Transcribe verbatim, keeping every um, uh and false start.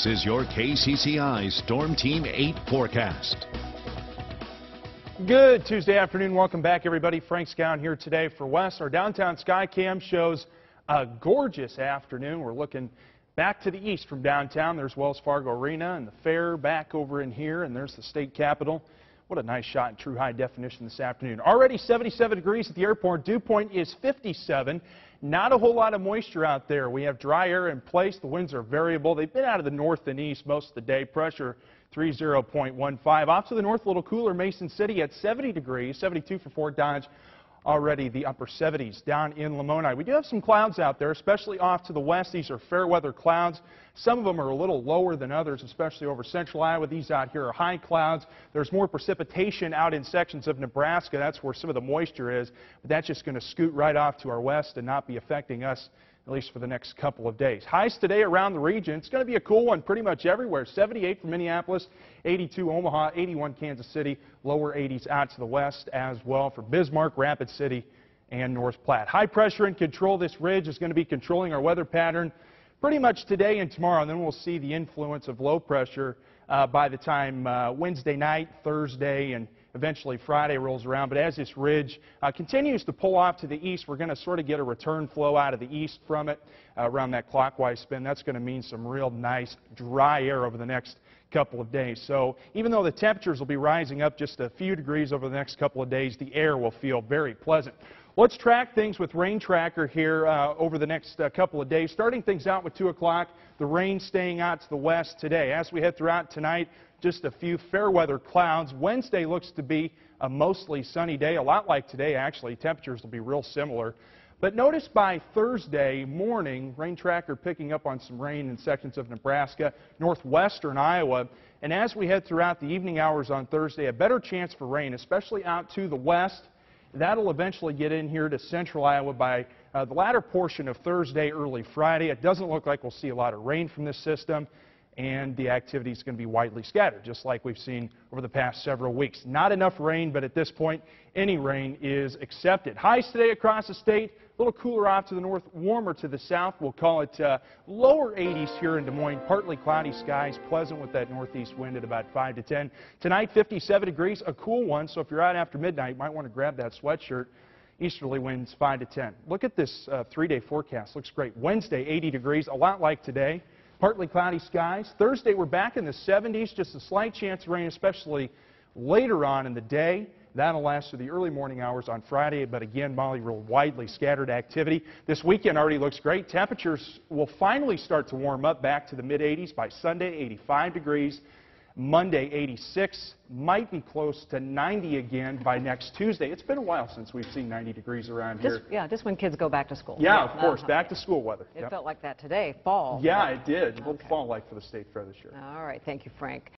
This is your K C C I Storm Team eight forecast. Good Tuesday afternoon. Welcome back, everybody. Frank Scown here today for Wes. Our downtown sky cam shows a gorgeous afternoon. We're looking back to the east from downtown. There's Wells Fargo Arena and the fair back over in here, and there's the state capitol. What a nice shot in true high definition this afternoon. Already seventy-seven degrees at the airport. Dew point is fifty-seven. Not a whole lot of moisture out there. We have dry air in place. The winds are variable. They've been out of the north and east most of the day. Pressure thirty point one five. Off to the north, a little cooler. Mason City at seventy degrees, seventy-two for Fort Dodge. Already the upper seventies down in Lamoni. We do have some clouds out there, especially off to the west. These are fair weather clouds. Some of them are a little lower than others, especially over central Iowa. These out here are high clouds. There's more precipitation out in sections of Nebraska. That's where some of the moisture is. But that's just going to scoot right off to our west and not be affecting us, at least for the next couple of days. Highs today around the region. It's going to be a cool one pretty much everywhere. seventy-eight for Minneapolis, eighty-two Omaha, eighty-one Kansas City, lower eighties out to the west as well for Bismarck, Rapid City, and North Platte. High pressure in control. This ridge is going to be controlling our weather pattern pretty much today and tomorrow, and then we'll see the influence of low pressure uh, by the time uh, Wednesday night, Thursday, and eventually Friday rolls around. But as this ridge uh, continues to pull off to the east, we're going to sort of get a return flow out of the east from it uh, around that clockwise spin. That's going to mean some real nice dry air over the next couple of days. So even though the temperatures will be rising up just a few degrees over the next couple of days, the air will feel very pleasant. Let's track things with Rain Tracker here uh, over the next uh, couple of days. Starting things out with two o'clock, the rain staying out to the west today. As we head throughout tonight, just a few fair weather clouds. Wednesday looks to be a mostly sunny day, a lot like today actually. Temperatures will be real similar. But notice by Thursday morning, Rain Tracker picking up on some rain in sections of Nebraska, northwestern Iowa. And as we head throughout the evening hours on Thursday, a better chance for rain, especially out to the west. That'll eventually get in here to central Iowa by uh, the latter portion of Thursday, early Friday. It doesn't look like we'll see a lot of rain from this system, and the activity is going to be widely scattered, just like we've seen over the past several weeks. Not enough rain, but at this point, any rain is accepted. Highs today across the state, a little cooler off to the north, warmer to the south. We'll call it uh, lower eighties here in Des Moines. Partly cloudy skies, pleasant with that northeast wind at about five to ten. Tonight, fifty-seven degrees, a cool one, so if you're out after midnight, you might want to grab that sweatshirt. Easterly winds five to ten. Look at this uh, three-day forecast. Looks great. Wednesday, eighty degrees, a lot like today. Partly cloudy skies. Thursday, we're back in the seventies, just a slight chance of rain, especially later on in the day. That'll last through the early morning hours on Friday, but again, Molly, real widely scattered activity. This weekend already looks great. Temperatures will finally start to warm up back to the mid eighties by Sunday, eighty-five degrees. Monday, eighty-six, might be close to ninety again by next Tuesday. It's been a while since we've seen ninety degrees around Just, here. Yeah, just when kids go back to school. Yeah, yeah of course, uh-huh. back to school weather. It Yep. felt like that today, fall. Yeah, it did. What Okay. fall like for the state fair this year? All right, thank you, Frank.